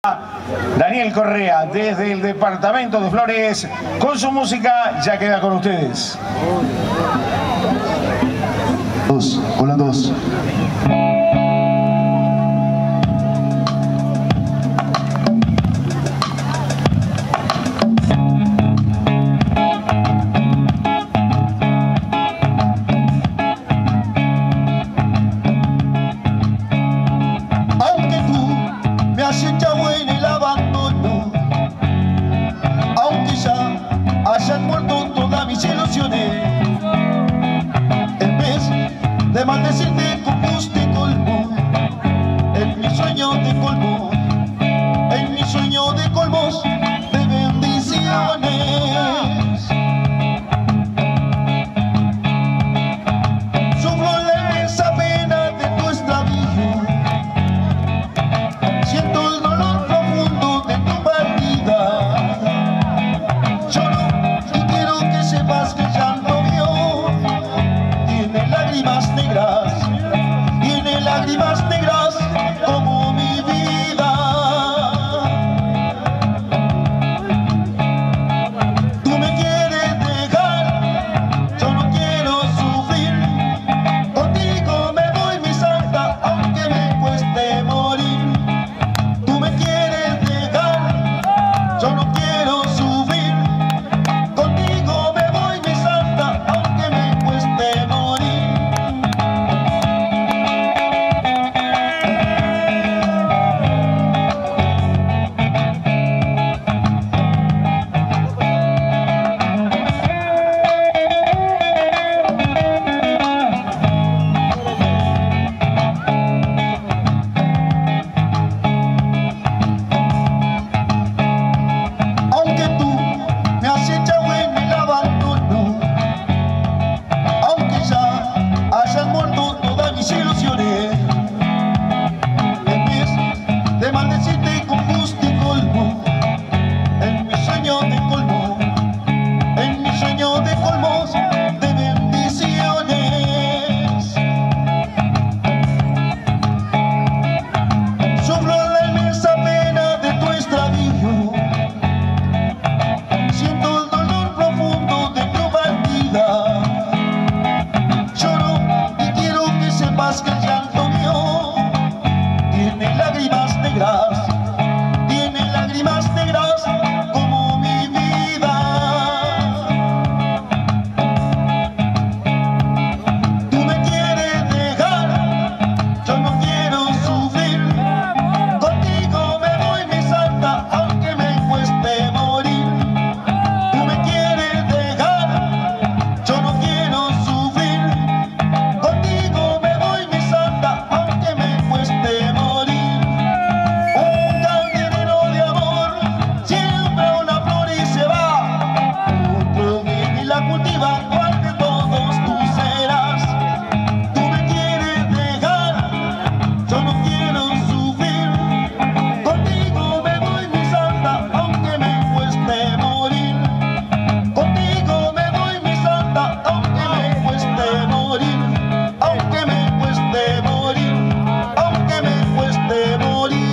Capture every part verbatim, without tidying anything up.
Daniel Correa, desde el departamento de Flores, con su música ya queda con ustedes. Dos, hola dos. Aunque tú me has echado en el abandono, aunque ya hayan muerto todas mis ilusiones, en vez de maldecirte con gusto y colmo, en mi sueño de colmo, en mi sueño de colmos de bendiciones. Sufro la inmensa pena de tu extravío, siento el dolor profundo de tu partida. Lloro y quiero que sepas que el llanto mío tiene lágrimas negras, tiene lágrimas negras como mi vida. Tú me quieres dejar, yo no quiero sufrir, contigo me voy mi santa, aunque me cueste morir. Tú me quieres dejar, yo no quiero sufrir, contigo me voy mi santa, aunque me cueste morir. Aunque tú me has echado en el abandono, aunque ya hayan muerto todas mis ilusiones, en vez de maldecirte con gusto y colmo, en mi sueño de colmo, en mi sueño de colmos de bendiciones. Sufro la inmensa pena de tu extravío, siento el dolor profundo de tu partida. Lloro y quiero que sepas que el llanto mío tiene lágrimas negras, tiene lágrimas negras como mi vida. Tú me quieres dejar, yo no quiero sufrir, contigo me voy mi santa, aunque me cueste morir. Tú me quieres dejar, yo no quiero sufrir, contigo me voy mi santa, aunque me cueste morir. Un candelero de amor siembra una flor y se va, otro viene y la cultiva, cual de todos tú serás. Tú me quieres dejar, yo no quiero sufrir, contigo me voy mi santa, aunque me cueste morir. Contigo me voy mi santa, aunque me cueste morir, aunque me cueste morir, aunque me cueste morir.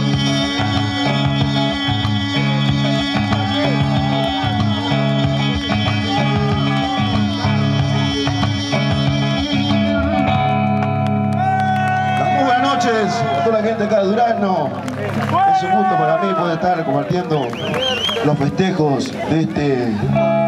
Muy buenas noches a toda la gente acá de Durazno. Es un gusto para mí poder estar compartiendo los festejos de este